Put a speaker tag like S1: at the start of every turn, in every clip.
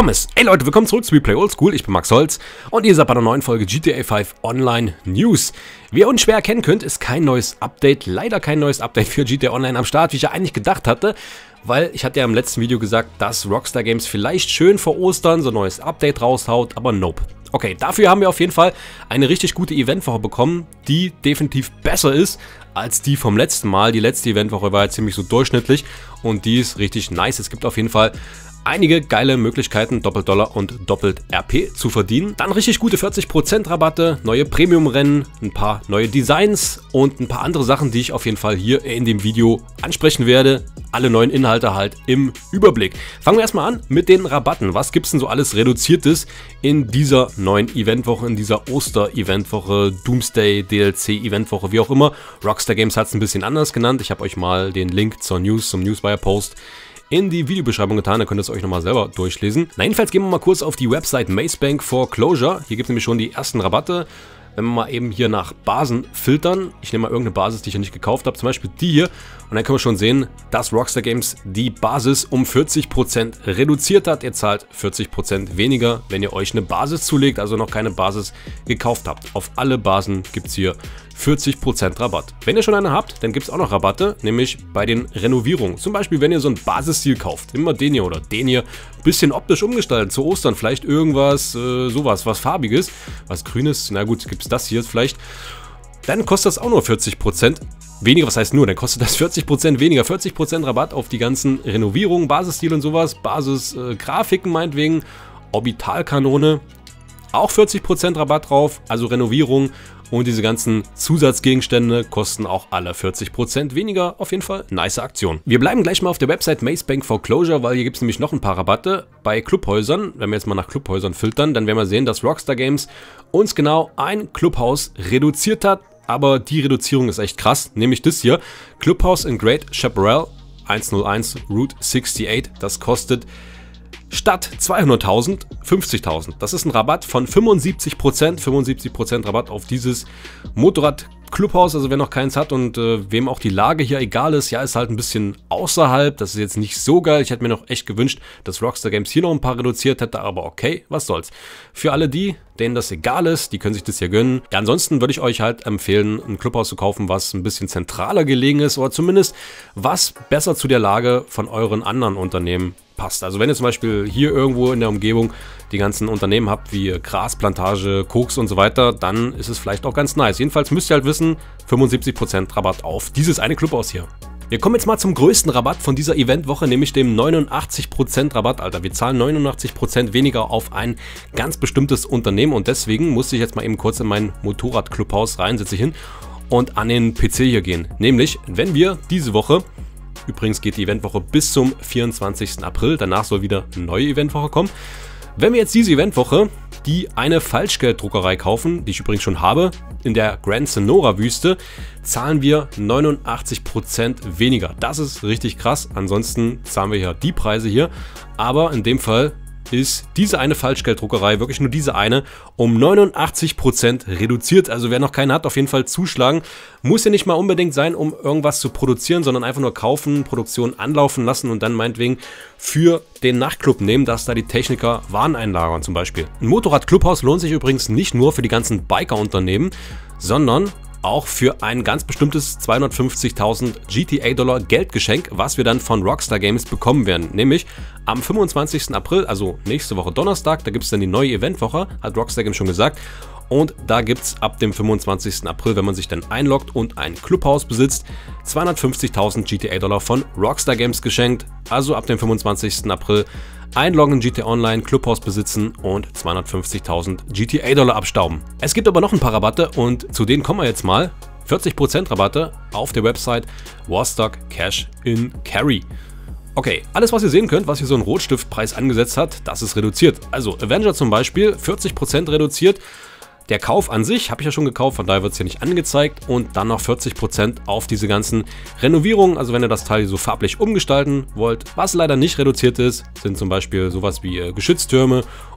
S1: Pommes. Hey Leute, willkommen zurück zu Replay Oldschool. Ich bin Max Holz und ihr seid bei einer neuen Folge GTA 5 Online News. Wie ihr unschwer erkennen könnt, ist kein neues Update, leider kein neues Update für GTA Online am Start, wie ich ja eigentlich gedacht hatte. Weil ich hatte ja im letzten Video gesagt, dass Rockstar Games vielleicht schön vor Ostern so ein neues Update raushaut, aber nope. Okay, dafür haben wir auf jeden Fall eine richtig gute Eventwoche bekommen, die definitiv besser ist als die vom letzten Mal. Die letzte Eventwoche war ja ziemlich so durchschnittlich und die ist richtig nice. Es gibt auf jeden Fall einige geile Möglichkeiten, Doppelt-Dollar und Doppelt-RP zu verdienen. Dann richtig gute 40% Rabatte, neue Premium-Rennen, ein paar neue Designs und ein paar andere Sachen, die ich auf jeden Fall hier in dem Video ansprechen werde. Alle neuen Inhalte halt im Überblick. Fangen wir erstmal an mit den Rabatten. Was gibt es denn so alles Reduziertes in dieser neuen Eventwoche, in dieser Oster-Eventwoche, Doomsday, DLC-Eventwoche, wie auch immer. Rockstar Games hat es ein bisschen anders genannt. Ich habe euch mal den Link zur News, zum Newswire-Post in die Videobeschreibung getan, da könnt ihr es euch nochmal selber durchlesen. Na, jedenfalls gehen wir mal kurz auf die Website Maze Bank Foreclosure. Hier gibt es nämlich schon die ersten Rabatte. Wenn wir mal eben hier nach Basen filtern, ich nehme mal irgendeine Basis, die ich ja nicht gekauft habe, zum Beispiel die hier, und dann können wir schon sehen, dass Rockstar Games die Basis um 40% reduziert hat. Ihr zahlt 40% weniger, wenn ihr euch eine Basis zulegt, also noch keine Basis gekauft habt. Auf alle Basen gibt es hier 40% Rabatt. Wenn ihr schon eine habt, dann gibt es auch noch Rabatte, nämlich bei den Renovierungen. Zum Beispiel, wenn ihr so ein Basisstil kauft, immer den hier oder den hier, bisschen optisch umgestalten, zu Ostern vielleicht irgendwas, sowas, was farbiges, was grünes, na gut, gibt es das hier vielleicht, dann kostet das auch nur 40% weniger. Was heißt nur, dann kostet das 40% weniger, 40% Rabatt auf die ganzen Renovierungen, Basisstil und sowas, Basis-Grafiken meinetwegen, Orbitalkanone, auch 40% Rabatt drauf, also Renovierung. Und diese ganzen Zusatzgegenstände kosten auch alle 40% weniger. Auf jeden Fall nice Aktion. Wir bleiben gleich mal auf der Website Maze Bank Foreclosure, weil hier gibt es nämlich noch ein paar Rabatte bei Clubhäusern. Wenn wir jetzt mal nach Clubhäusern filtern, dann werden wir sehen, dass Rockstar Games uns genau ein Clubhaus reduziert hat. Aber die Reduzierung ist echt krass, nämlich das hier. Clubhaus in Great Chaparral 101 Route 68, das kostet statt 200.000, 50.000. Das ist ein Rabatt von 75%, 75% Rabatt auf dieses Motorrad-Clubhaus, also wer noch keins hat und wem auch die Lage hier egal ist, ja, ist halt ein bisschen außerhalb, das ist jetzt nicht so geil. Ich hätte mir noch echt gewünscht, dass Rockstar Games hier noch ein paar reduziert hätte, aber okay, was soll's. Für alle die, denen das egal ist, die können sich das hier gönnen. Ja, ansonsten würde ich euch halt empfehlen, ein Clubhaus zu kaufen, was ein bisschen zentraler gelegen ist oder zumindest was besser zu der Lage von euren anderen Unternehmen passt. Also wenn ihr zum Beispiel hier irgendwo in der Umgebung die ganzen Unternehmen habt, wie Grasplantage, Koks und so weiter, dann ist es vielleicht auch ganz nice. Jedenfalls müsst ihr halt wissen, 75% Rabatt auf dieses eine Clubhaus hier. Wir kommen jetzt mal zum größten Rabatt von dieser Eventwoche, nämlich dem 89% Rabatt, Alter. Wir zahlen 89% weniger auf ein ganz bestimmtes Unternehmen und deswegen musste ich jetzt mal eben kurz in mein Motorrad-Clubhaus rein, setze ich hin und an den PC hier gehen. Nämlich, wenn wir diese Woche, übrigens geht die Eventwoche bis zum 24. April, danach soll wieder eine neue Eventwoche kommen. Wenn wir jetzt diese Eventwoche die eine Falschgelddruckerei kaufen, die ich übrigens schon habe, in der Grand Senora Wüste, zahlen wir 89% weniger. Das ist richtig krass, ansonsten zahlen wir ja die Preise hier, aber in dem Fall ist diese eine Falschgelddruckerei, wirklich nur diese eine, um 89% reduziert. Also wer noch keine hat, auf jeden Fall zuschlagen. Muss ja nicht mal unbedingt sein, um irgendwas zu produzieren, sondern einfach nur kaufen, Produktion anlaufen lassen und dann meinetwegen für den Nachtclub nehmen, dass da die Techniker Waren einlagern zum Beispiel. Ein Motorrad-Clubhaus lohnt sich übrigens nicht nur für die ganzen Biker-Unternehmen, sondern auch für ein ganz bestimmtes 250.000 GTA-Dollar Geldgeschenk, was wir dann von Rockstar Games bekommen werden. Nämlich am 25. April, also nächste Woche Donnerstag, da gibt es dann die neue Eventwoche, hat Rockstar Games schon gesagt. Und da gibt es ab dem 25. April, wenn man sich dann einloggt und ein Clubhaus besitzt, 250.000 GTA-Dollar von Rockstar Games geschenkt. Also ab dem 25. April einloggen in GTA Online, Clubhaus besitzen und 250.000 GTA-Dollar abstauben. Es gibt aber noch ein paar Rabatte und zu denen kommen wir jetzt mal. 40% Rabatte auf der Website Warstock Cash in Carry. Okay, alles was ihr sehen könnt, was hier so ein Rotstiftpreis angesetzt hat, das ist reduziert. Also Avenger zum Beispiel, 40% reduziert. Der Kauf an sich habe ich ja schon gekauft, von daher wird es hier nicht angezeigt und dann noch 40% auf diese ganzen Renovierungen, also wenn ihr das Teil so farblich umgestalten wollt. Was leider nicht reduziert ist, sind zum Beispiel sowas wie Geschütztürme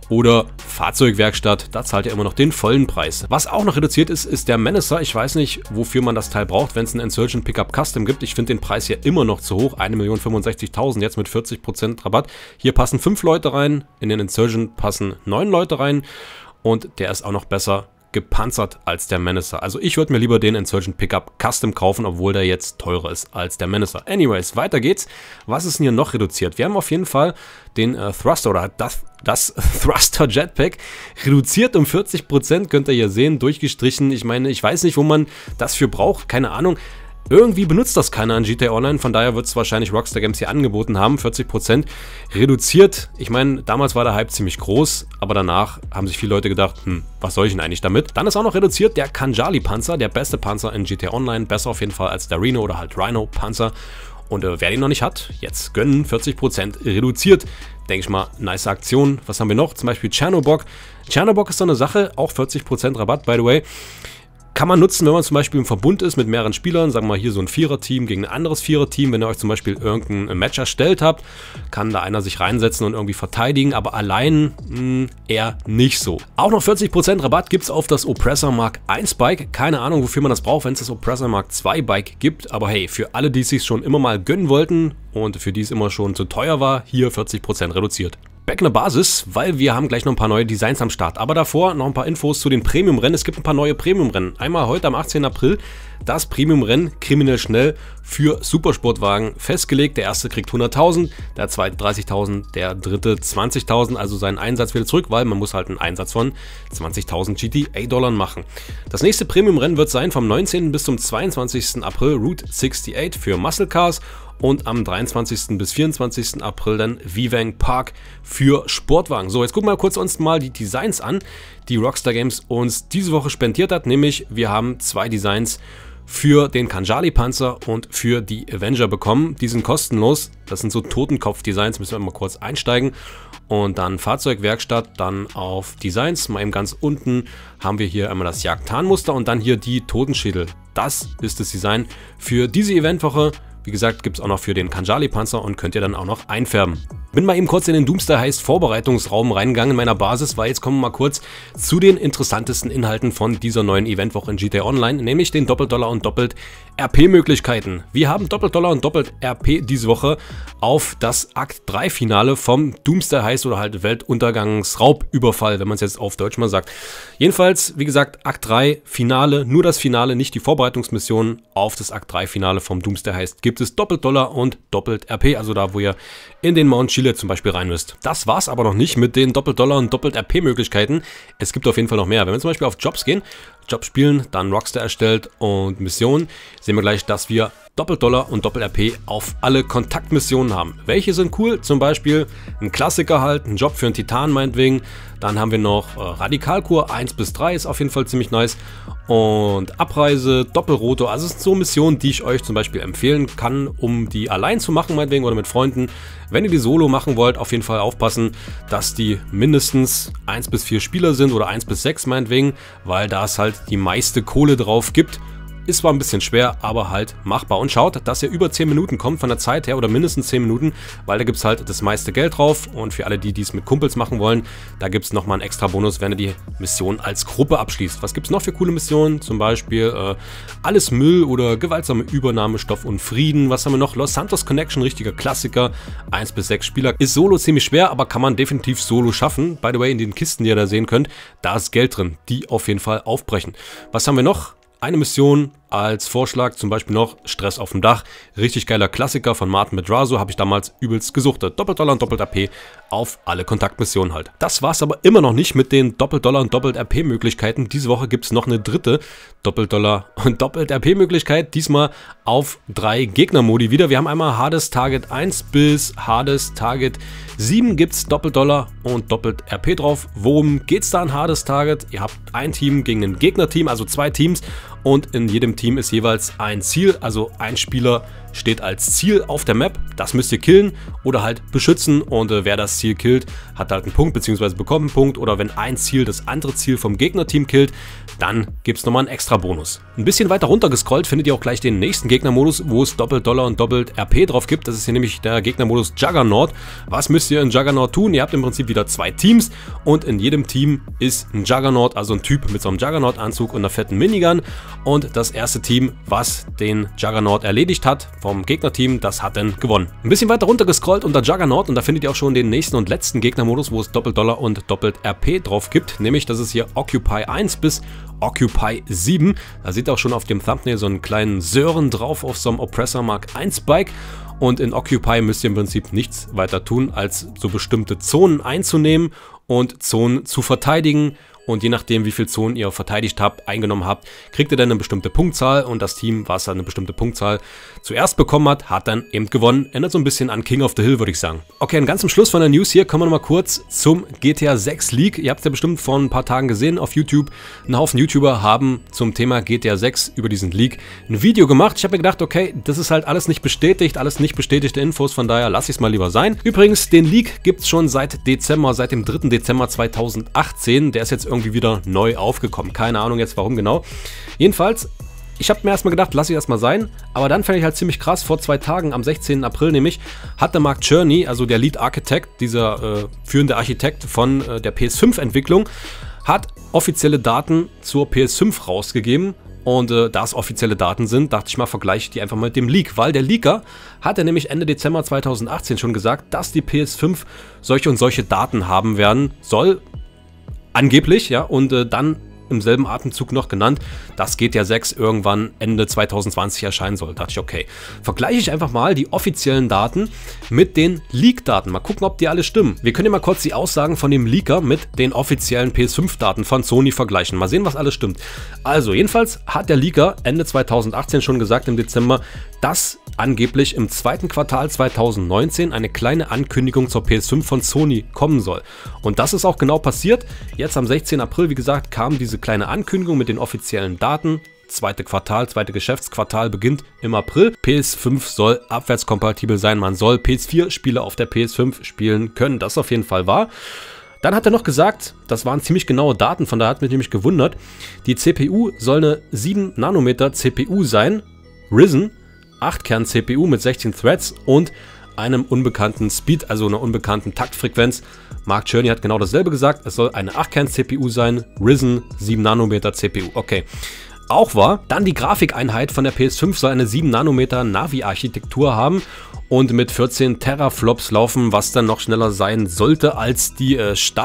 S1: oder Fahrzeugwerkstatt, da zahlt ihr immer noch den vollen Preis. Was auch noch reduziert ist, ist der Menacer. Ich weiß nicht, wofür man das Teil braucht, wenn es einen Insurgent Pickup Custom gibt. Ich finde den Preis hier immer noch zu hoch, 1.065.000, jetzt mit 40% Rabatt. Hier passen 5 Leute rein, in den Insurgent passen 9 Leute rein und der ist auch noch besser gepanzert als der Menacer. Also ich würde mir lieber den Insurgent Pickup Custom kaufen, obwohl der jetzt teurer ist als der Menacer. Anyways, weiter geht's. Was ist denn hier noch reduziert? Wir haben auf jeden Fall den Thruster oder das Thruster Jetpack reduziert um 40%, könnt ihr hier sehen, durchgestrichen. Ich meine, ich weiß nicht, wo man das für braucht, keine Ahnung. Irgendwie benutzt das keiner an GTA Online, von daher wird es wahrscheinlich Rockstar Games hier angeboten haben, 40% reduziert. Ich meine, damals war der Hype ziemlich groß, aber danach haben sich viele Leute gedacht, was soll ich denn eigentlich damit? Dann ist auch noch reduziert der Khanjali Panzer, der beste Panzer in GTA Online, besser auf jeden Fall als der Rhino oder halt Rhino Panzer. Und wer den noch nicht hat, jetzt gönnen, 40% reduziert. Denke ich mal, nice Aktion. Was haben wir noch? Zum Beispiel Chernobog. Chernobog ist so eine Sache, auch 40% Rabatt, by the way. Kann man nutzen, wenn man zum Beispiel im Verbund ist mit mehreren Spielern, sagen wir mal hier so ein Vierer-Team gegen ein anderes Vierer-Team. Wenn ihr euch zum Beispiel irgendein Match erstellt habt, kann da einer sich reinsetzen und irgendwie verteidigen, aber allein eher nicht so. Auch noch 40% Rabatt gibt es auf das Oppressor Mark I Bike. Keine Ahnung, wofür man das braucht, wenn es das Oppressor Mark II Bike gibt, aber hey, für alle, die es sich schon immer mal gönnen wollten und für die es immer schon zu teuer war, hier 40% reduziert. Back in der Basis, weil wir haben gleich noch ein paar neue Designs am Start. Aber davor noch ein paar Infos zu den Premium-Rennen. Es gibt ein paar neue Premium-Rennen. Einmal heute am 18. April das Premium-Rennen kriminell schnell für Supersportwagen festgelegt. Der erste kriegt 100.000, der zweite 30.000, der dritte 20.000. Also seinen Einsatz wieder zurück, weil man muss halt einen Einsatz von 20.000 GTA-Dollar machen. Das nächste Premium-Rennen wird sein vom 19. bis zum 22. April Route 68 für Muscle Cars. Und am 23. bis 24. April dann Vivang Park für Sportwagen. So, jetzt gucken wir kurz uns mal die Designs an, die Rockstar Games uns diese Woche spendiert hat. Nämlich, wir haben 2 Designs für den Khanjali Panzer und für die Avenger bekommen. Die sind kostenlos. Das sind so Totenkopf-Designs, müssen wir mal kurz einsteigen. Und dann Fahrzeugwerkstatt, dann auf Designs, mal eben ganz unten haben wir hier einmal das Jagdtarnmuster und dann hier die Totenschädel. Das ist das Design für diese Eventwoche. Wie gesagt, gibt es auch noch für den Khanjali Panzer und könnt ihr dann auch noch einfärben. Bin mal eben kurz in den Doomsday Heist Vorbereitungsraum reingegangen in meiner Basis, weil jetzt kommen wir mal kurz zu den interessantesten Inhalten von dieser neuen Eventwoche in GTA Online, nämlich den Doppeldollar und Doppelt RP-Möglichkeiten. Wir haben Doppeldollar und Doppelt RP diese Woche auf das Akt 3 Finale vom Doomsday Heist oder halt Weltuntergangsraubüberfall, wenn man es jetzt auf Deutsch mal sagt. Jedenfalls, wie gesagt, Akt 3 Finale, nur das Finale, nicht die Vorbereitungsmission. Auf das Akt 3 Finale vom Doomsday Heist gibt es Doppeldollar und Doppelt RP, also da, wo ihr in den Mount Chile zum Beispiel rein müsst. Das war's aber noch nicht mit den Doppeldollar und Doppelt RP-Möglichkeiten. Es gibt auf jeden Fall noch mehr. Wenn wir zum Beispiel auf Jobs gehen, Job spielen, dann Rockstar erstellt und Missionen, sehen wir gleich, dass wir Doppeldollar und Doppel RP auf alle Kontaktmissionen haben. Welche sind cool? Zum Beispiel ein Klassiker halt, ein Job für einen Titan meinetwegen. Dann haben wir noch Radikalkur 1 bis 3, ist auf jeden Fall ziemlich nice. Und Abreise, Doppelrotor, also es sind so Missionen, die ich euch zum Beispiel empfehlen kann, um die allein zu machen meinetwegen oder mit Freunden. Wenn ihr die solo machen wollt, auf jeden Fall aufpassen, dass die mindestens 1 bis 4 Spieler sind oder 1 bis 6 meinetwegen, weil da es halt die meiste Kohle drauf gibt. Ist zwar ein bisschen schwer, aber halt machbar. Und schaut, dass ihr über 10 Minuten kommt von der Zeit her oder mindestens 10 Minuten, weil da gibt es halt das meiste Geld drauf. Und für alle, die es mit Kumpels machen wollen, da gibt es nochmal einen extra Bonus, wenn ihr die Mission als Gruppe abschließt. Was gibt es noch für coole Missionen? Zum Beispiel Alles Müll oder gewaltsame Übernahme, Stoff und Frieden. Was haben wir noch? Los Santos Connection, richtiger Klassiker. 1 bis 6 Spieler. Ist solo ziemlich schwer, aber kann man definitiv solo schaffen. By the way, in den Kisten, die ihr da sehen könnt, da ist Geld drin. Die auf jeden Fall aufbrechen. Was haben wir noch? Eine Mission als Vorschlag, zum Beispiel noch Stress auf dem Dach. Richtig geiler Klassiker von Martin Madrazo, habe ich damals übelst gesuchtet. Doppeldollar und Doppelt RP auf alle Kontaktmissionen halt. Das war es aber immer noch nicht mit den Doppeldollar und Doppelt RP Möglichkeiten. Diese Woche gibt es noch eine dritte Doppeldollar und Doppelt RP Möglichkeit. Diesmal auf 3 Gegnermodi wieder. Wir haben einmal Hades Target 1 bis Hades Target 7 gibt es Doppeldollar und Doppelt RP drauf. Worum geht es da an Hades Target? Ihr habt ein Team gegen ein Gegnerteam, also 2 Teams. und in jedem Team ist jeweils ein Ziel, also ein Spieler steht als Ziel auf der Map, das müsst ihr killen oder halt beschützen und wer das Ziel killt, hat halt einen Punkt bzw. bekommt einen Punkt oder wenn ein Ziel das andere Ziel vom Gegnerteam killt, dann gibt es nochmal einen extra Bonus. Ein bisschen weiter runter gescrollt findet ihr auch gleich den nächsten Gegnermodus, wo es doppelt Dollar und doppelt RP drauf gibt. Das ist hier nämlich der Gegnermodus Juggernaut. Was müsst ihr in Juggernaut tun? Ihr habt im Prinzip wieder 2 Teams und in jedem Team ist ein Juggernaut, also ein Typ mit so einem Juggernaut-Anzug und einer fetten Minigun und das erste Team, was den Juggernaut erledigt hat, vom Gegnerteam, das hat dann gewonnen. Ein bisschen weiter runter gescrollt unter Juggernaut und da findet ihr auch schon den nächsten und letzten Gegnermodus, wo es doppelt Dollar und doppelt RP drauf gibt, nämlich das ist hier Occupy 1 bis Occupy 7. Da seht ihr auch schon auf dem Thumbnail so einen kleinen Sören drauf auf so einem Oppressor Mark 1 Bike. Und in Occupy müsst ihr im Prinzip nichts weiter tun, als so bestimmte Zonen einzunehmen und Zonen zu verteidigen. Und je nachdem, wie viele Zonen ihr verteidigt habt, eingenommen habt, kriegt ihr dann eine bestimmte Punktzahl. Und das Team, was eine bestimmte Punktzahl zuerst bekommen hat, hat dann eben gewonnen. Erinnert so ein bisschen an King of the Hill, würde ich sagen. Okay, und ganz zum Schluss von der News hier kommen wir nochmal kurz zum GTA 6 Leak. Ihr habt es ja bestimmt vor ein paar Tagen gesehen auf YouTube. Ein Haufen YouTuber haben zum Thema GTA 6 über diesen Leak ein Video gemacht. Ich habe mir gedacht, okay, das ist halt alles nicht bestätigt, alles nicht bestätigte Infos, von daher lasse ich es mal lieber sein. Übrigens, den Leak gibt es schon seit Dezember, seit dem 3. Dezember 2018. Der ist jetzt irgendwie wieder neu aufgekommen. Keine Ahnung jetzt warum genau. Jedenfalls, ich habe mir erstmal gedacht, lass ich das mal sein, aber dann fand ich halt ziemlich krass, vor 2 Tagen, am 16. April nämlich, hat der Mark Cerny, also der Lead Architect, dieser führende Architekt von der PS5-Entwicklung, hat offizielle Daten zur PS5 rausgegeben. Und da es offizielle Daten sind, dachte ich mal, vergleiche ich die einfach mal mit dem Leak. Weil der Leaker hat ja nämlich Ende Dezember 2018 schon gesagt, dass die PS5 solche und solche Daten haben werden soll. Angeblich, ja. Und dann im selben Atemzug noch genannt, dass GTA 6 irgendwann Ende 2020 erscheinen soll. Da dachte ich, okay, vergleiche ich einfach mal die offiziellen Daten mit den Leak-Daten. Mal gucken, ob die alle stimmen. Wir können ja mal kurz die Aussagen von dem Leaker mit den offiziellen PS5-Daten von Sony vergleichen. Mal sehen, was alles stimmt. Also, jedenfalls hat der Leaker Ende 2018 schon gesagt, im Dezember, dass angeblich im 2. Quartal 2019 eine kleine Ankündigung zur PS5 von Sony kommen soll. Und das ist auch genau passiert. Jetzt am 16. April, wie gesagt, kam diese kleine Ankündigung mit den offiziellen Daten. 2. Quartal, 2. Geschäftsquartal beginnt im April. PS5 soll abwärtskompatibel sein. Man soll PS4-Spiele auf der PS5 spielen können. Das ist auf jeden Fall wahr. Dann hat er noch gesagt, das waren ziemlich genaue Daten, von daher hat mich nämlich gewundert, die CPU soll eine 7 Nanometer CPU sein, Ryzen, 8-Kern-CPU mit 16 Threads und einem unbekannten Speed, also einer unbekannten Taktfrequenz. Mark Cerny hat genau dasselbe gesagt, es soll eine 8-Kern-CPU sein, Ryzen 7 Nanometer CPU, okay. Auch wahr, dann die Grafikeinheit von der PS5 soll eine 7 Nanometer Navi-Architektur haben und mit 14 Teraflops laufen, was dann noch schneller sein sollte als die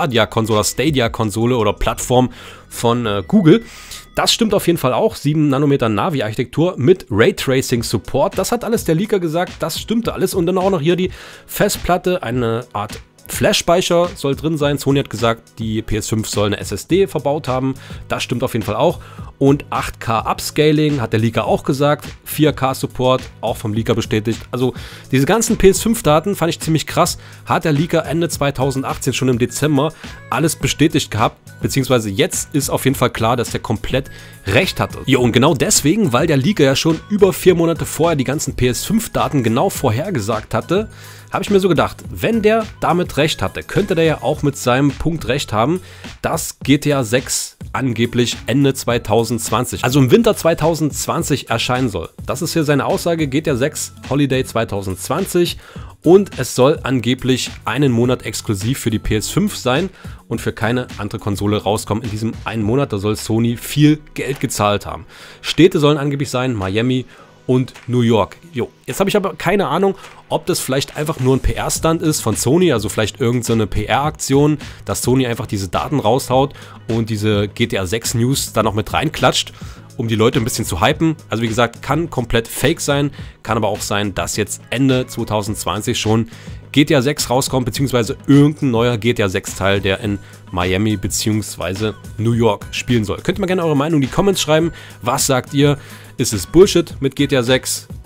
S1: Stadia-Konsole oder Plattform von Google. Das stimmt auf jeden Fall auch, 7 Nanometer Navi-Architektur mit Raytracing-Support. Das hat alles der Leaker gesagt, das stimmte alles. Und dann auch noch hier die Festplatte, eine Art Flash-Speicher soll drin sein. Sony hat gesagt, die PS5 soll eine SSD verbaut haben. Das stimmt auf jeden Fall auch. Und 8K Upscaling hat der Leaker auch gesagt. 4K Support, auch vom Leaker bestätigt. Also diese ganzen PS5-Daten fand ich ziemlich krass. Hat der Leaker Ende 2018 schon im Dezember alles bestätigt gehabt. Beziehungsweise jetzt ist auf jeden Fall klar, dass der komplett recht hatte. Ja, und genau deswegen, weil der Leaker ja schon über 4 Monate vorher die ganzen PS5-Daten genau vorhergesagt hatte, habe ich mir so gedacht, wenn der damit recht hatte, könnte der ja auch mit seinem Punkt recht haben, dass GTA 6 angeblich Ende 2020, also im Winter 2020 erscheinen soll. Das ist hier seine Aussage, GTA 6 Holiday 2020 und es soll angeblich einen Monat exklusiv für die PS5 sein und für keine andere Konsole rauskommen. In diesem einen Monat, da soll Sony viel Geld gezahlt haben. Städte sollen angeblich sein, Miami und New York. Jo, jetzt habe ich aber keine Ahnung, ob das vielleicht einfach nur ein PR-Stand ist von Sony, also vielleicht irgendeine PR-Aktion, dass Sony einfach diese Daten raushaut und diese GTA 6 News da noch mit reinklatscht, um die Leute ein bisschen zu hypen. Also wie gesagt, kann komplett fake sein, kann aber auch sein, dass jetzt Ende 2020 schon GTA 6 rauskommt, beziehungsweise irgendein neuer GTA 6 Teil, der in Miami beziehungsweise New York spielen soll. Könnt ihr mal gerne eure Meinung in die Comments schreiben. Was sagt ihr? Ist es Bullshit mit GTA 6?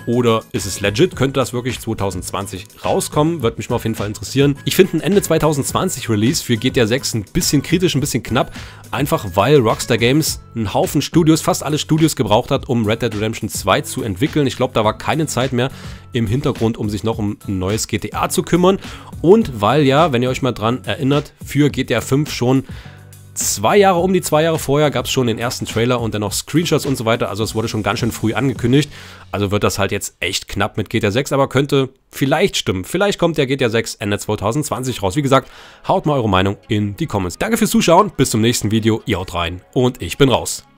S1: oder ist es legit? Könnte das wirklich 2020 rauskommen? Würde mich mal auf jeden Fall interessieren. Ich finde ein Ende 2020 Release für GTA 6 ein bisschen kritisch, ein bisschen knapp. Einfach weil Rockstar Games einen Haufen Studios, fast alle Studios gebraucht hat, um Red Dead Redemption 2 zu entwickeln. Ich glaube, da war keine Zeit mehr im Hintergrund, um sich noch um ein neues GTA zu kümmern. Und weil ja, wenn ihr euch mal dran erinnert, für GTA 5 schon um die 2 Jahre vorher gab es schon den ersten Trailer und dann noch Screenshots und so weiter. Also es wurde schon ganz schön früh angekündigt. Also wird das halt jetzt echt knapp mit GTA 6, aber könnte vielleicht stimmen. Vielleicht kommt der GTA 6 Ende 2020 raus. Wie gesagt, haut mal eure Meinung in die Comments. Danke fürs Zuschauen, bis zum nächsten Video. Ihr haut rein und ich bin raus.